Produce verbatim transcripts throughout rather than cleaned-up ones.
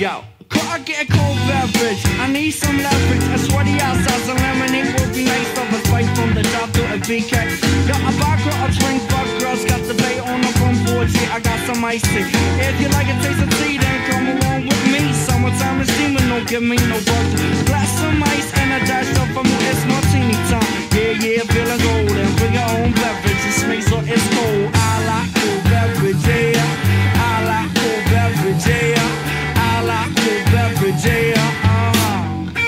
Yo, I get a cold beverage, I need some leverage. A sweaty outside, some lemonade would be nice. Of a fight from the top to a B K. Yo, a vodka, a drink, but girls got the bait on the front porch. Yeah, I got some iced tea. If you like a taste of tea, then come along with me. Summertime is steaming, don't give me no butter. Glass some ice and a dash up for me, it's martini time. Yeah, yeah, feeling golden. Bring your own beverage, it's me so it's cold. I like cold beverage, yeah. I like cold beverage, yeah. I like cold beverage, yeah. Uh-huh.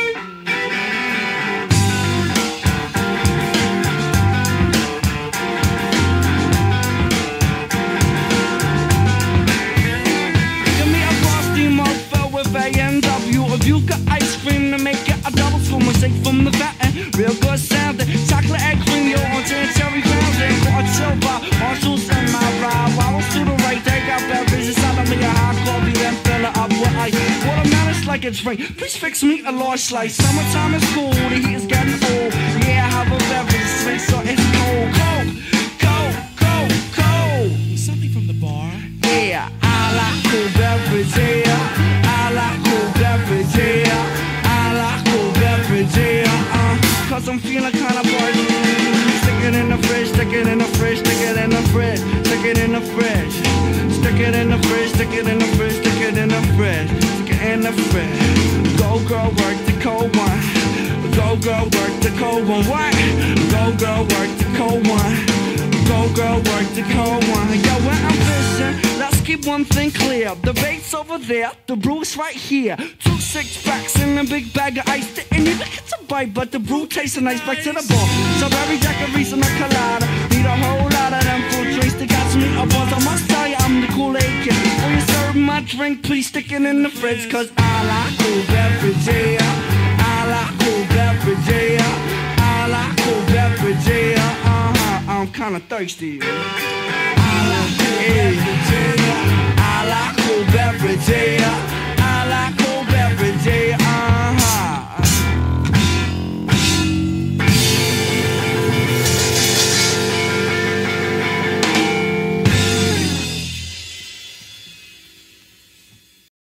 Give me a frosty mug filled with A and W. If you got ice cream to make it a double spoon, shake from the fountain, real good sounding. Chocolate egg cream, yo, on ten cherry fountain. Got a chill bar, on shoes and my ride. Waddles to the right, they got beverages out of me a hot coffee, then fill it up with ice. Watermelon's like a drink, please fix me a large slice. Summertime is cool, the heat is getting old. Yeah, I have a beverage, sweet, so it's cold. Cold, cold, cold, cold. Something from the bar. Yeah, I like cold beverage, yeah. I like cold beverage, yeah. I like cold beverage, yeah. Uh, cause I'm feeling kinda buzzed. Stick it in the fridge, stick it in the fridge, stick it in the fridge, stick it in the fridge. Stick it in the fridge, stick it in the fridge, stick it in the fridge, stick it in the fridge. Go girl, work the cold one. Go girl, work the cold one. What? Go girl, work the cold one. Go girl, work the cold one. Yo, when I'm fishing, let's keep one thing clear. The bait's over there, the brew's right here. Two six packs and a big bag of ice. Didn't even get to bite, but the brew tastes nice. Back to the bar. Strawberry daiquiris and a colada. Need a whole lot of them fruit drinks that got me a buzz. I must tell you, I'm the Kool-Aid kid. When you serve my drink, please stick it in the fridge. Cause I like cool beverage, yeah. I like cool beverage, yeah. I like cool beverage, yeah. Uh-huh, I'm kinda thirsty. I like cool beverage.